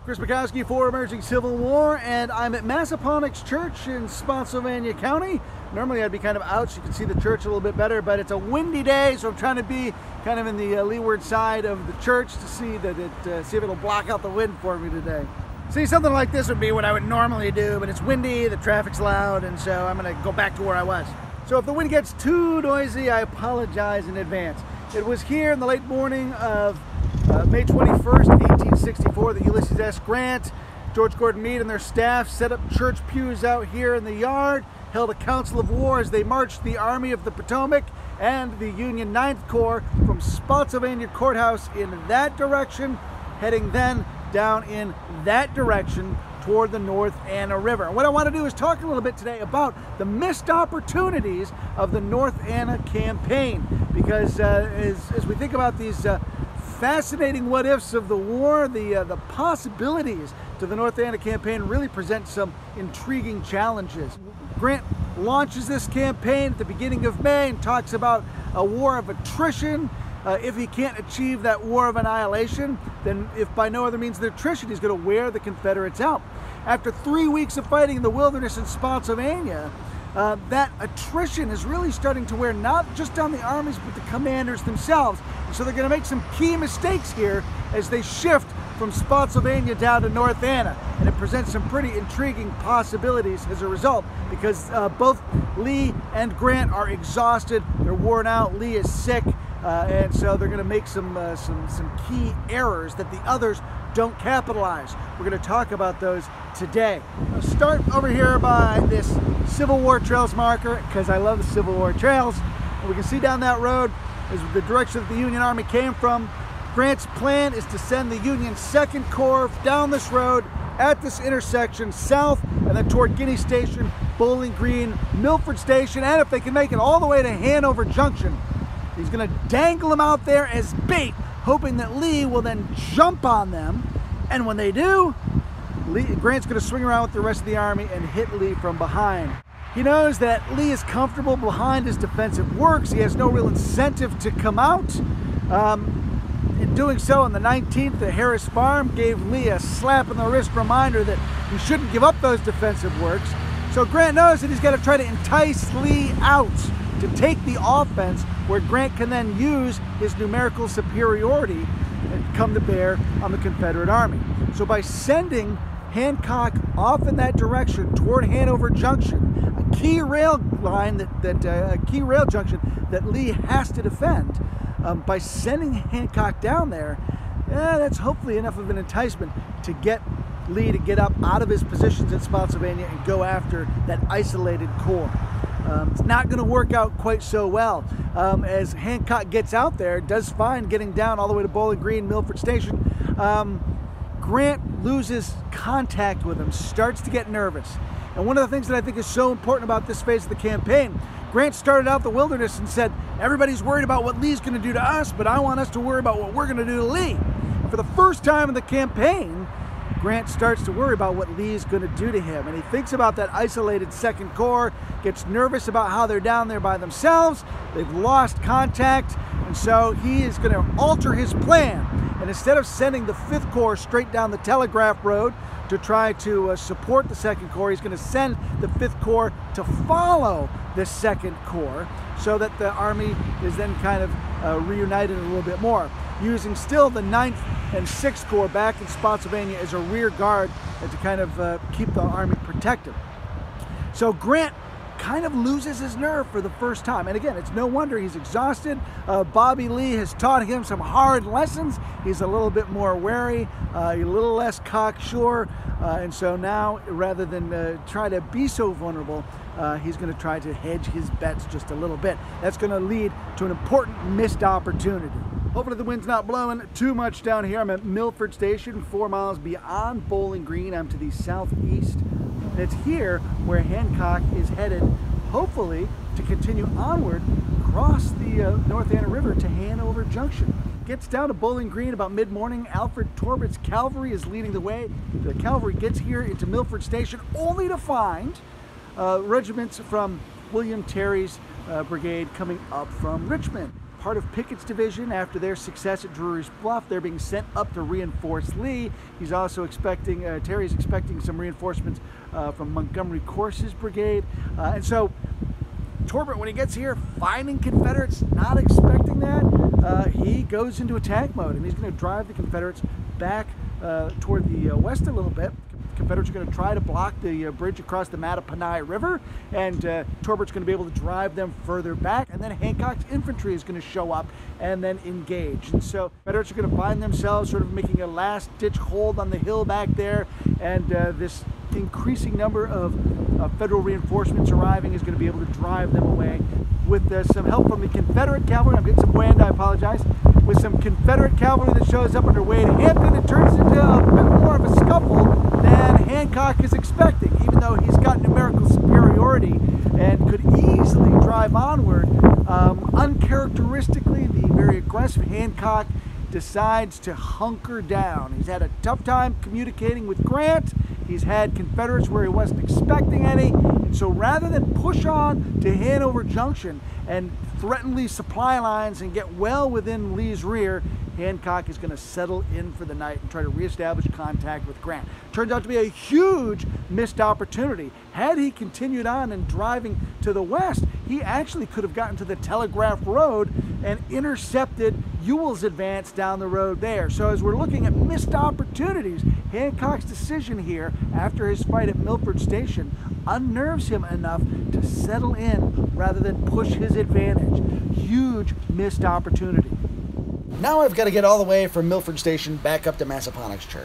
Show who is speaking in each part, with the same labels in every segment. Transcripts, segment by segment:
Speaker 1: Chris Bukowski for Emerging Civil War, and I'm at Massaponax Church in Spotsylvania County. Normally I'd be kind of out so you can see the church a little bit better, but it's a windy day, so I'm trying to be kind of in the leeward side of the church to see that see if it'll block out the wind for me today. See, something like this would be what I would normally do, but it's windy, the traffic's loud, and so I'm going to go back to where I was. So if the wind gets too noisy, I apologize in advance. It was here in the late morning of May 21st, 1864, that Ulysses S. Grant, George Gordon Meade, and their staff set up church pews out here in the yard, held a council of war as they marched the Army of the Potomac and the Union 9th Corps from Spotsylvania Courthouse in that direction, heading then down in that direction toward the North Anna River. And what I want to do is talk a little bit today about the missed opportunities of the North Anna campaign, because as we think about these fascinating what-ifs of the war, the possibilities to the North Anna campaign really present some intriguing challenges. Grant launches this campaign at the beginning of May and talks about a war of attrition. If he can't achieve that war of annihilation, then if by no other means than attrition, he's going to wear the Confederates out. After 3 weeks of fighting in the wilderness in Spotsylvania, that attrition is really starting to wear not just down the armies, but the commanders themselves. And so they're going to make some key mistakes here as they shift from Spotsylvania down to North Anna. And it presents some pretty intriguing possibilities as a result, because both Lee and Grant are exhausted, they're worn out, Lee is sick, and so they're going to make some key errors that the others don't capitalize. We're going to talk about those today. I'll start over here by this Civil War Trails marker, because I love the Civil War Trails. And we can see down that road is the direction that the Union Army came from. Grant's plan is to send the Union 2nd Corps down this road at this intersection south, and then toward Guinea Station, Bowling Green, Milford Station, and if they can make it all the way to Hanover Junction. He's going to dangle them out there as bait, hoping that Lee will then jump on them. And when they do, Grant's going to swing around with the rest of the army and hit Lee from behind. He knows that Lee is comfortable behind his defensive works. He has no real incentive to come out. In doing so, on the 19th, the Harris Farm gave Lee a slap in the wrist reminder that he shouldn't give up those defensive works. So Grant knows that he's got to try to entice Lee out to take the offense, where Grant can then use his numerical superiority and come to bear on the Confederate Army. So by sending Hancock off in that direction toward Hanover Junction, a key rail line a key rail junction that Lee has to defend, by sending Hancock down there, that's hopefully enough of an enticement to get Lee to get up out of his positions in Spotsylvania and go after that isolated corps. It's not going to work out quite so well, as Hancock gets out there, does fine getting down all the way to Bowling Green, Milford Station. Grant loses contact with him, starts to get nervous. And one of the things that I think is so important about this phase of the campaign, Grant started out the wilderness and said, everybody's worried about what Lee's going to do to us, but I want us to worry about what we're going to do to Lee. And for the first time in the campaign, Grant starts to worry about what Lee's going to do to him. And he thinks about that isolated 2nd Corps, gets nervous about how they're down there by themselves. They've lost contact, and so he is going to alter his plan. And instead of sending the 5th Corps straight down the Telegraph Road to try to support the 2nd Corps, he's going to send the 5th Corps to follow the 2nd Corps, so that the Army is then kind of reunited a little bit more, using still the 9th and 6th Corps back in Spotsylvania as a rear guard and to kind of keep the Army protected. So Grant kind of loses his nerve for the first time. And again, it's no wonder he's exhausted. Bobby Lee has taught him some hard lessons. He's a little bit more wary, a little less cocksure. And so now, rather than try to be so vulnerable, he's going to try to hedge his bets just a little bit. That's going to lead to an important missed opportunity. Hopefully the wind's not blowing too much down here. I'm at Milford Station, 4 miles beyond Bowling Green. I'm to the southeast. And it's here where Hancock is headed, hopefully, to continue onward across the North Anna River to Hanover Junction. Gets down to Bowling Green about mid-morning. Alfred Torbert's cavalry is leading the way. The cavalry gets here into Milford Station only to find regiments from William Terry's brigade coming up from Richmond. part of Pickett's division after their success at Drury's Bluff. They're being sent up to reinforce Lee. He's also expecting, Terry's expecting some reinforcements from Montgomery Corse's brigade. And so Torbert, when he gets here, finding Confederates, not expecting that, he goes into attack mode, and he's going to drive the Confederates back toward the west a little bit. Confederates are going to try to block the bridge across the Mattaponi River, and Torbert's going to be able to drive them further back, and then Hancock's infantry is going to show up and then engage. And so Confederates are going to find themselves sort of making a last-ditch hold on the hill back there, and this increasing number of Federal reinforcements arriving is going to be able to drive them away with some help from the Confederate cavalry. I'm getting some wind, I apologize. With some Confederate cavalry that shows up on their way to Hampton, it turns into a bit more of a scuffle than Hancock is expecting, even though he's got numerical superiority and could easily drive onward. Uncharacteristically, the very aggressive Hancock decides to hunker down. He's had a tough time communicating with Grant. He's had Confederates where he wasn't expecting any, and so rather than push on to Hanover Junction and threaten Lee's supply lines and get well within Lee's rear, Hancock is going to settle in for the night and try to reestablish contact with Grant. Turns out to be a huge missed opportunity. Had he continued on and driving to the west, he actually could have gotten to the Telegraph Road and intercepted Ewell's advance down the road there. So as we're looking at missed opportunities, Hancock's decision here after his fight at Milford Station unnerves him enough to settle in rather than push his advantage. Huge missed opportunity. Now I've got to get all the way from Milford Station back up to Massaponax Church.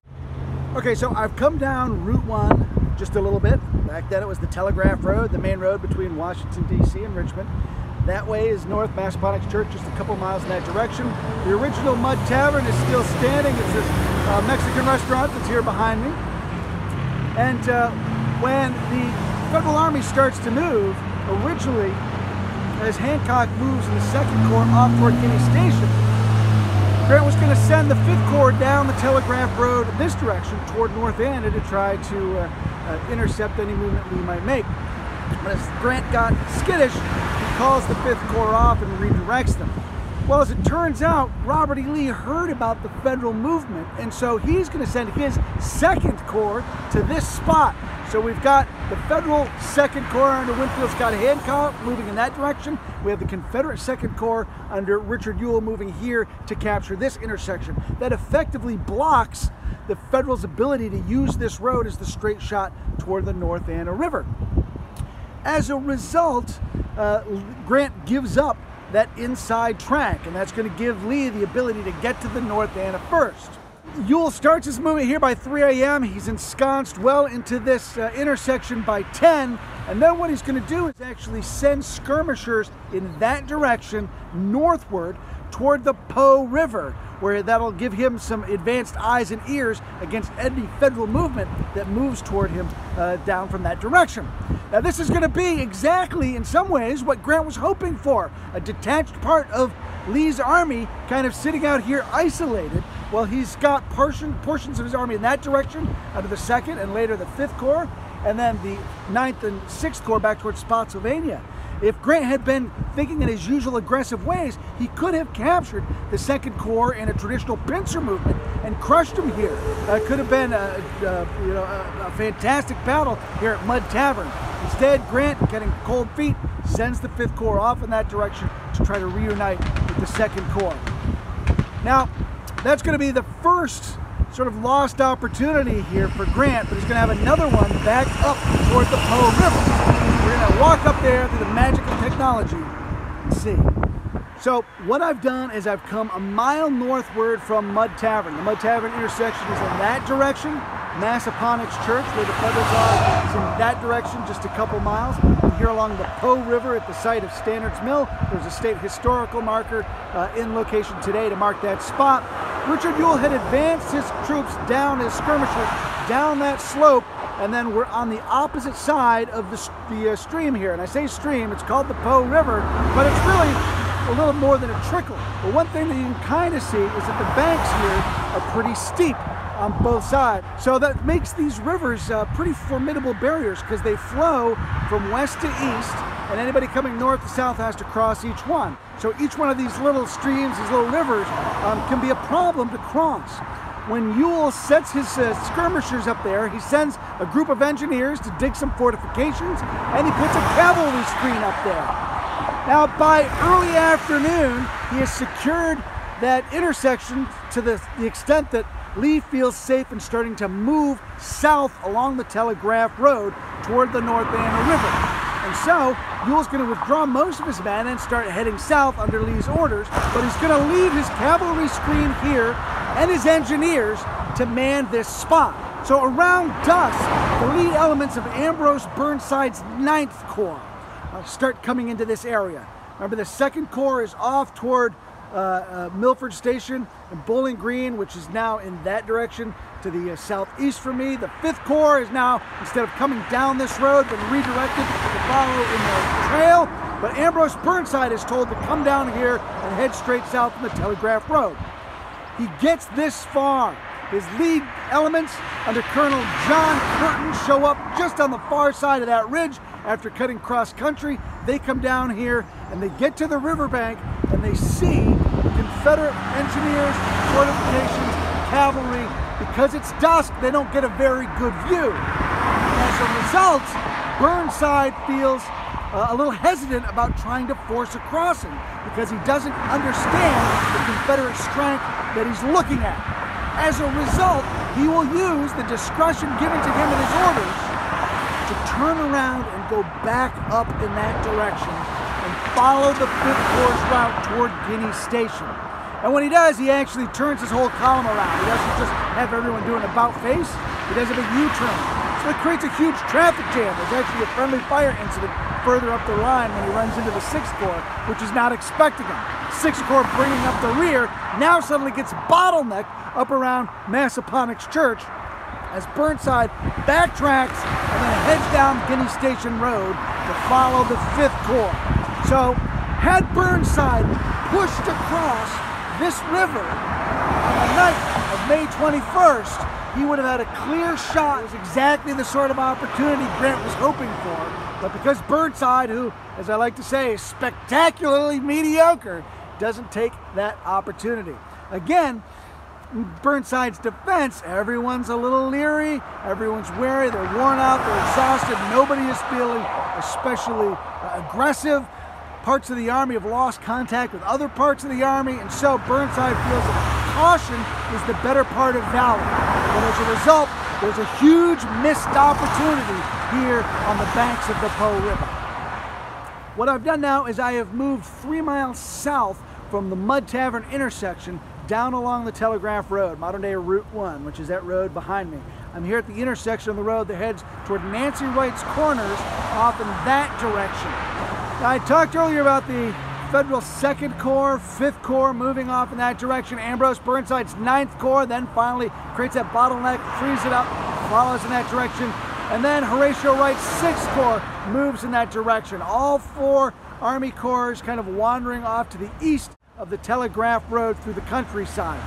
Speaker 1: Okay, so I've come down Route 1 just a little bit. Back then it was the Telegraph Road, the main road between Washington, D.C. and Richmond. That way is North Massaponax Church, just a couple miles in that direction. The original Mud Tavern is still standing. It's this Mexican restaurant that's here behind me. And when the Federal Army starts to move, originally, as Hancock moves in the 2nd Corps off toward Guinea Station, Grant was going to send the 5th Corps down the Telegraph Road this direction toward North Anna to try to intercept any movement Lee might make. But as Grant got skittish, he calls the 5th Corps off and redirects them. Well, as it turns out, Robert E. Lee heard about the Federal movement, and so he's going to send his 2nd Corps to this spot. So we've got the Federal 2nd Corps under Winfield Scott Hancock moving in that direction. We have the Confederate 2nd Corps under Richard Ewell moving here to capture this intersection. That effectively blocks the Federals' ability to use this road as the straight shot toward the North Anna River. As a result, Grant gives up that inside track, and that's going to give Lee the ability to get to the North Anna first. Ewell starts his movement here by 3 a.m. He's ensconced well into this intersection by 10, and then what he's going to do is actually send skirmishers in that direction northward toward the Po River, where that'll give him some advanced eyes and ears against any Federal movement that moves toward him down from that direction. Now this is going to be exactly, in some ways, what Grant was hoping for. A detached part of Lee's army kind of sitting out here isolated, while he's got portions of his army in that direction under the 2nd and later the 5th Corps, and then the 9th and 6th Corps back towards Spotsylvania. If Grant had been thinking in his usual aggressive ways, he could have captured the 2nd Corps in a traditional pincer movement and crushed him here. It could have been a fantastic battle here at Mud Tavern. Instead, Grant, getting cold feet, sends the 5th Corps off in that direction to try to reunite with the 2nd Corps. Now, that's going to be the first sort of lost opportunity here for Grant, but he's going to have another one back up toward the Po River. We're going to walk up there through the magic of technology and see. So what I've done is I've come a mile northward from Mud Tavern. The Mud Tavern intersection is in that direction. Massaponax Church, where the Federals are, is in that direction, just a couple miles. And here along the Po River at the site of Standards Mill, there's a state historical marker in location today to mark that spot. Richard Ewell had advanced his troops down, his skirmishers, down that slope, and then we're on the opposite side of the stream here. And I say stream, it's called the Po River, but it's really a little more than a trickle. But one thing that you can kind of see is that the banks here are pretty steep. on both sides. So that makes these rivers pretty formidable barriers because they flow from west to east, and anybody coming north to south has to cross each one. So each one of these little streams, these little rivers, can be a problem to cross. When Ewell sets his skirmishers up there, he sends a group of engineers to dig some fortifications, and he puts a cavalry screen up there. Now, by early afternoon, he has secured that intersection to the extent that Lee feels safe in starting to move south along the Telegraph Road toward the North Anna River. And so, Ewell's going to withdraw most of his men and start heading south under Lee's orders, but he's going to leave his cavalry screen here and his engineers to man this spot. So around dusk, the lead elements of Ambrose Burnside's 9th Corps start coming into this area. Remember, the 2nd Corps is off toward Milford Station and Bowling Green, which is now in that direction to the southeast from me. The 5th Corps is now, instead of coming down this road, been redirected to follow in the trail. But Ambrose Burnside is told to come down here and head straight south on the Telegraph Road. He gets this far. His lead elements under Colonel John Curtin show up just on the far side of that ridge after cutting cross country. They come down here and they get to the riverbank and they see Confederate engineers, fortifications, cavalry. Because it's dusk, they don't get a very good view. As a result, Burnside feels a little hesitant about trying to force a crossing because he doesn't understand the Confederate strength that he's looking at. As a result, he will use the discretion given to him in his orders to turn around and go back up in that direction and follow the 5th Corps' route toward Guinea Station. And when he does, he actually turns his whole column around. He doesn't just have everyone do an about face, he does a big U-turn. So it creates a huge traffic jam. There's actually a friendly fire incident further up the line when he runs into the 6th Corps, which is not expecting him. 6th Corps bringing up the rear now suddenly gets bottlenecked up around Massaponax Church as Burnside backtracks and then heads down Guinea Station Road to follow the 5th Corps. So had Burnside pushed across this river on the night of May 21st, he would have had a clear shot. It was exactly the sort of opportunity Grant was hoping for. But because Burnside, who, as I like to say, is spectacularly mediocre, doesn't take that opportunity. Again, in Burnside's defense, everyone's a little leery, everyone's wary, they're worn out, they're exhausted, nobody is feeling especially aggressive. Parts of the Army have lost contact with other parts of the Army, and so Burnside feels that caution is the better part of valor. And as a result, there's a huge missed opportunity here on the banks of the Po River. What I've done now is I have moved 3 miles south from the Mud Tavern intersection down along the Telegraph Road, modern-day Route 1, which is that road behind me. I'm here at the intersection of the road that heads toward Nancy Wright's Corners off in that direction. Now, I talked earlier about the Federal 2nd Corps, 5th Corps moving off in that direction. Ambrose Burnside's 9th Corps then finally creates that bottleneck, frees it up, follows in that direction. And then Horatio Wright's 6th Corps moves in that direction. All 4 Army Corps kind of wandering off to the east of the Telegraph Road through the countryside.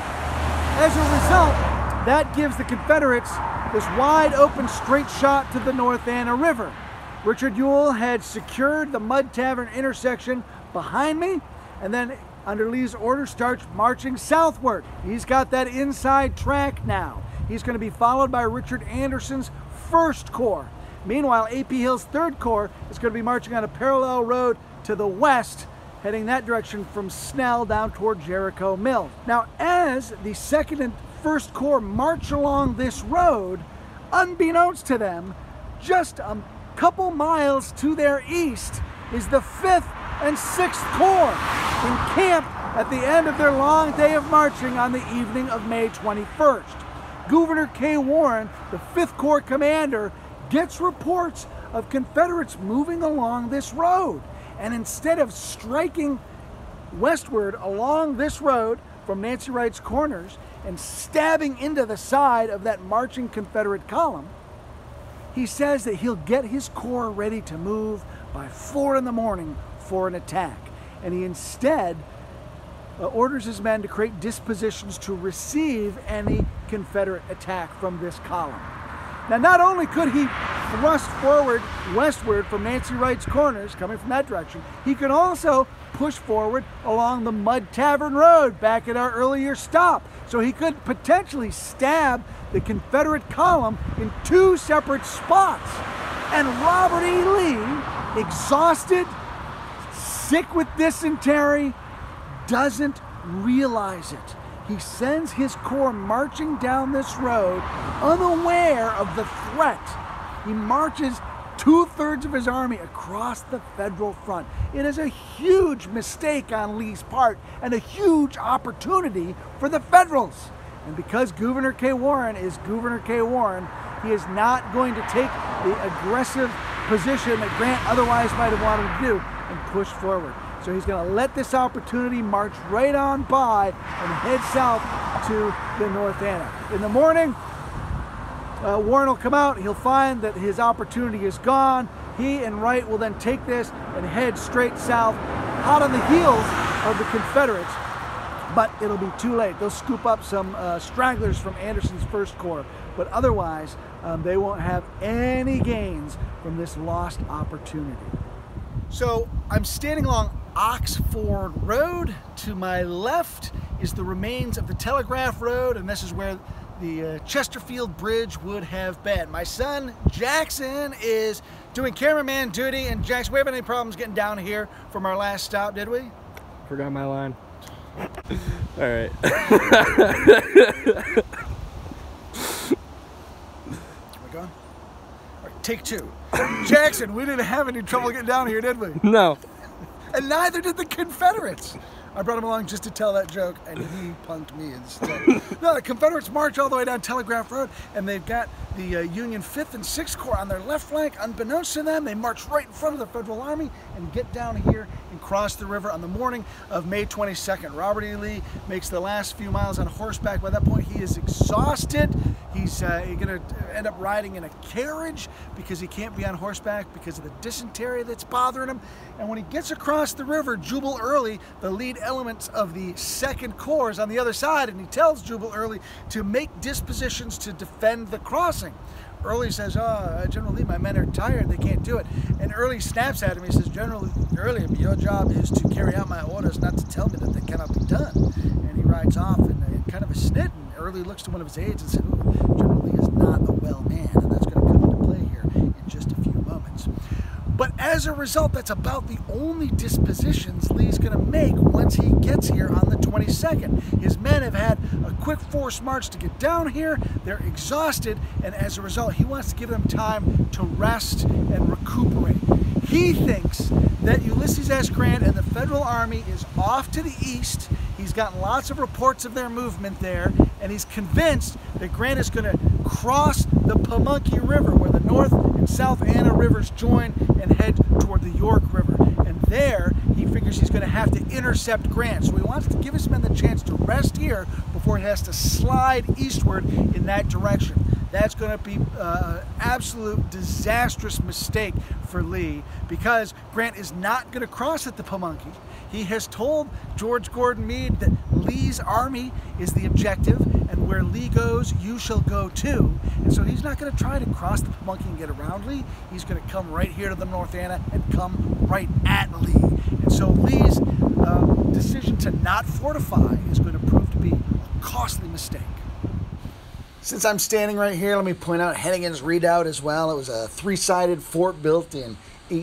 Speaker 1: As a result, that gives the Confederates this wide open straight shot to the North Anna River. Richard Ewell had secured the Mud Tavern intersection behind me, and then under Lee's order starts marching southward. He's got that inside track now. He's going to be followed by Richard Anderson's 1st Corps. Meanwhile, A.P. Hill's 3rd Corps is going to be marching on a parallel road to the west, heading that direction from Snell down toward Jericho Mills. Now, as the 2nd and 1st Corps march along this road, unbeknownst to them, just a couple miles to their east is the 5th and 6th Corps in camp at the end of their long day of marching on the evening of May 21st. Gouverneur K. Warren, the 5th Corps commander, gets reports of Confederates moving along this road. And instead of striking westward along this road from Nancy Wright's Corners and stabbing into the side of that marching Confederate column, he says that he'll get his corps ready to move by 4 in the morning for an attack. And he instead orders his men to create dispositions to receive any Confederate attack from this column. Now, not only could he thrust forward westward from Nancy Wright's Corners, coming from that direction, he could also push forward along the Mud Tavern Road back at our earlier stop. So he could potentially stab the Confederate column in 2 separate spots. And Robert E. Lee, exhausted, sick with dysentery, doesn't realize it. He sends his corps marching down this road, unaware of the threat. He marches 2/3 of his army across the Federal front. It is a huge mistake on Lee's part and a huge opportunity for the Federals. And because Gouverneur K. Warren is Gouverneur K. Warren, he is not going to take the aggressive position that Grant otherwise might have wanted to do and push forward. So he's going to let this opportunity march right on by and head south to the North Anna. In the morning, Warren will come out. He'll find that his opportunity is gone. He and Wright will then take this and head straight south, hot on the heels of the Confederates. But it'll be too late. They'll scoop up some stragglers from Anderson's First Corps. But otherwise, they won't have any gains from this lost opportunity. So I'm standing along Ox Ford Road. To my left is the remains of the Telegraph Road, and this is where the Chesterfield Bridge would have been. My son Jackson is doing cameraman duty, and Jackson, we haven't any problems getting down here from our last stop, did we?
Speaker 2: Forgot my line. All right.
Speaker 1: We're going? All right, take 2. Jackson, we didn't have any trouble getting down here, did we?
Speaker 2: No.
Speaker 1: And neither did the Confederates. I brought him along just to tell that joke, and he punked me instead. No, the Confederates march all the way down Telegraph Road, and they've got the Union 5th and 6th Corps on their left flank. Unbeknownst to them, they march right in front of the Federal Army and get down here and cross the river on the morning of May 22nd. Robert E. Lee makes the last few miles on horseback. By that point, he is exhausted. He's going to end up riding in a carriage because he can't be on horseback because of the dysentery that's bothering him. And when he gets across the river, Jubal Early, the lead elements of the 2nd Corps, is on the other side, and he tells Jubal Early to make dispositions to defend the crossing. Early says, General Lee, my men are tired, they can't do it. And Early snaps at him. He says, General Early, your job is to carry out my orders, not to tell me that they cannot be done. And he rides off in kind of a snit, and Early looks to one of his aides and says, General Lee is not a well man, and that's going to come into play here in just a few moments. But as a result, that's about the only dispositions Lee's going to make once he gets here on the 22nd. His men have had a quick force march to get down here. They're exhausted, and as a result, he wants to give them time to rest and recuperate. He thinks that Ulysses S. Grant and the Federal Army is off to the east. He's gotten lots of reports of their movement there, and he's convinced that Grant is going to cross the Pamunkey River, where the North and South Anna rivers join, and head toward the York River. And there, he figures he's going to have to intercept Grant. So he wants to give his men the chance to rest here before he has to slide eastward in that direction. That's going to be an absolute disastrous mistake for Lee, because Grant is not going to cross at the Pamunkey. He has told George Gordon Meade that Lee's army is the objective, and where Lee goes, you shall go too. And so he's not going to try to cross the Pamunkey and get around Lee. He's going to come right here to the North Anna and come right at Lee. And so Lee's decision to not fortify is going to prove to be a costly mistake. Since I'm standing right here, let me point out Hennigan's Redoubt as well. It was a 3-sided fort built in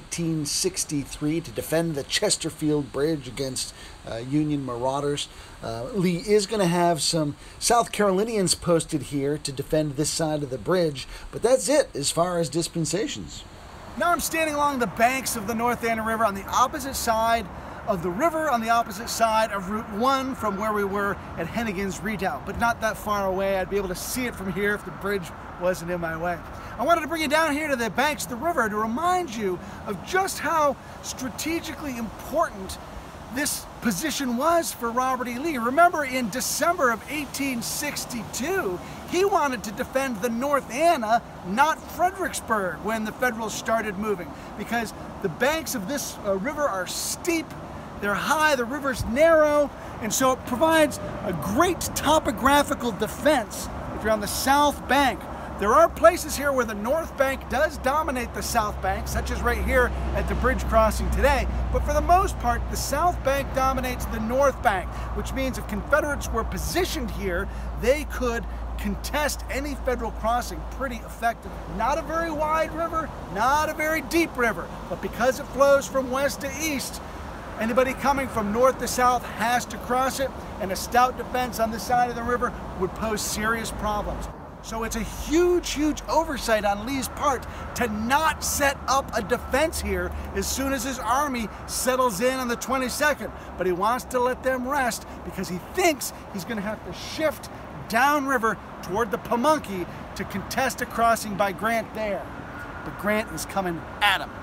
Speaker 1: 1863 to defend the Chesterfield Bridge against Union marauders. Lee is going to have some South Carolinians posted here to defend this side of the bridge, but that's it as far as dispensations. Now I'm standing along the banks of the North Anna River on the opposite side of the river, on the opposite side of Route 1 from where we were at Hennigan's Redoubt, but not that far away. I'd be able to see it from here if the bridge wasn't in my way. I wanted to bring you down here to the banks of the river to remind you of just how strategically important this position was for Robert E. Lee. Remember, in December of 1862, he wanted to defend the North Anna, not Fredericksburg, when the Federals started moving, because the banks of this river are steep. They're high, the river's narrow, and so it provides a great topographical defense if you're on the south bank. There are places here where the north bank does dominate the south bank, such as right here at the bridge crossing today, but for the most part, the south bank dominates the north bank, which means if Confederates were positioned here, they could contest any federal crossing pretty effectively. Not a very wide river, not a very deep river, but because it flows from west to east, anybody coming from north to south has to cross it, and a stout defense on this side of the river would pose serious problems. So it's a huge, huge oversight on Lee's part to not set up a defense here as soon as his army settles in on the 22nd. But he wants to let them rest because he thinks he's going to have to shift downriver toward the Pamunkey to contest a crossing by Grant there. But Grant is coming at him.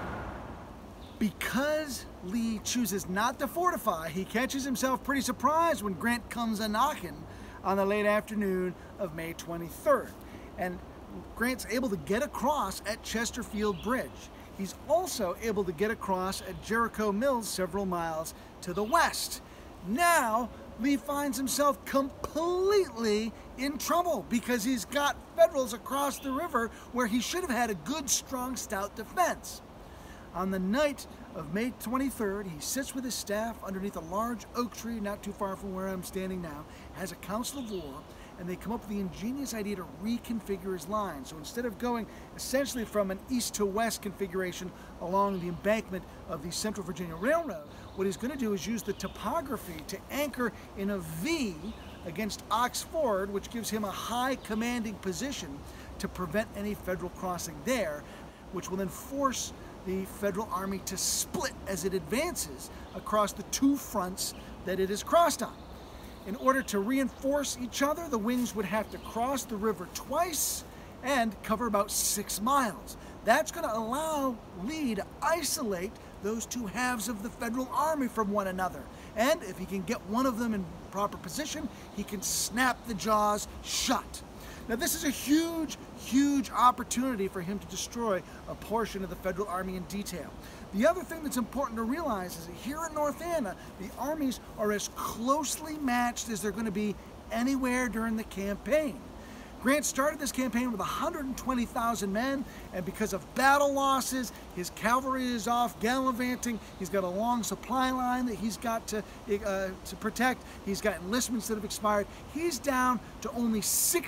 Speaker 1: Because Lee chooses not to fortify, he catches himself pretty surprised when Grant comes a-knocking on the late afternoon of May 23rd. And Grant's able to get across at Chesterfield Bridge. He's also able to get across at Jericho Mills several miles to the west. Now, Lee finds himself completely in trouble because he's got Federals across the river where he should have had a good, strong, stout defense. On the night of May 23rd, he sits with his staff underneath a large oak tree not too far from where I'm standing now, has a council of war, and they come up with the ingenious idea to reconfigure his line. So instead of going essentially from an east to west configuration along the embankment of the Central Virginia Railroad, what he's going to do is use the topography to anchor in a V against Ox Ford, which gives him a high commanding position to prevent any federal crossing there, which will then force the Federal Army to split as it advances across the two fronts that it is crossed on. In order to reinforce each other, the wings would have to cross the river twice and cover about 6 miles. That's going to allow Lee to isolate those two halves of the Federal Army from one another. And if he can get one of them in proper position, he can snap the jaws shut. Now this is a huge, huge opportunity for him to destroy a portion of the Federal Army in detail. The other thing that's important to realize is that here in North Anna, the armies are as closely matched as they're going to be anywhere during the campaign. Grant started this campaign with 120,000 men, and because of battle losses, his cavalry is off gallivanting. He's got a long supply line that he's got to protect. He's got enlistments that have expired. He's down to only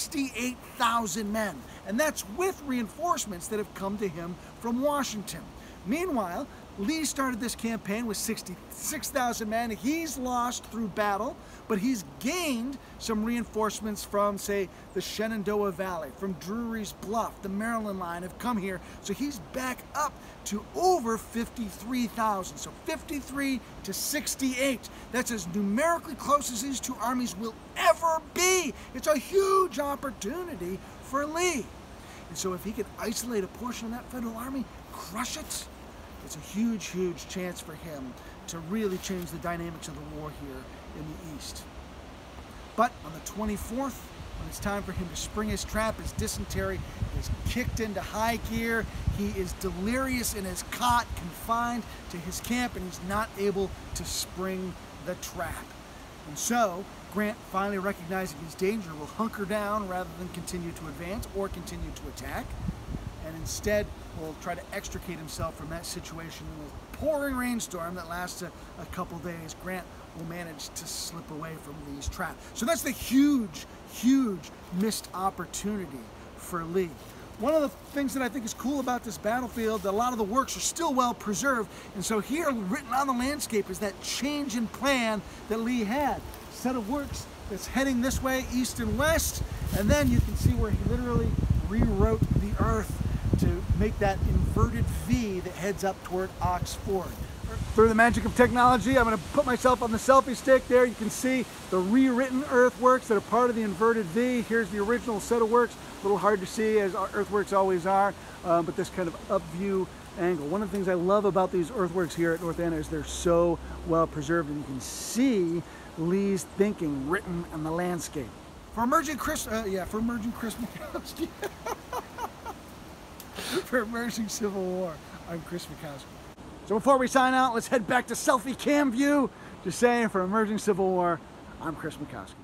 Speaker 1: 68,000 men, and that's with reinforcements that have come to him from Washington. Meanwhile, Lee started this campaign with 66,000 men. He's lost through battle, but he's gained some reinforcements from, say, the Shenandoah Valley, from Drury's Bluff. The Maryland line have come here, so he's back up to over 53,000. So 53 to 68. That's as numerically close as these two armies will ever be. It's a huge opportunity for Lee. And so if he could isolate a portion of that Federal Army, crush it, it's a huge, huge chance for him to really change the dynamics of the war here in the East. But on the 24th, when it's time for him to spring his trap, his dysentery is kicked into high gear. He is delirious in his cot, confined to his camp, and he's not able to spring the trap. And so, Grant, finally recognizing his danger, will hunker down rather than continue to advance or continue to attack, and instead will try to extricate himself from that situation. In a pouring rainstorm that lasts a couple days, Grant will manage to slip away from Lee's trap. So that's the huge, huge missed opportunity for Lee. One of the things that I think is cool about this battlefield, that a lot of the works are still well preserved, and so here written on the landscape is that change in plan that Lee had. A set of works that's heading this way, east and west, and then you can see where he literally rewrote the earth to make that inverted V that heads up toward Ox Ford. Through the magic of technology, I'm going to put myself on the selfie stick there. You can see the rewritten earthworks that are part of the inverted V. Here's the original set of works. A little hard to see, as earthworks always are, but this kind of up view angle. One of the things I love about these earthworks here at North Anna is they're so well preserved, and you can see Lee's thinking written on the landscape. For emerging Chris Mikowski. For Emerging Civil War, I'm Chris Mikowski. So before we sign out, let's head back to selfie cam view Just saying, for Emerging Civil War, I'm Chris Mikowski.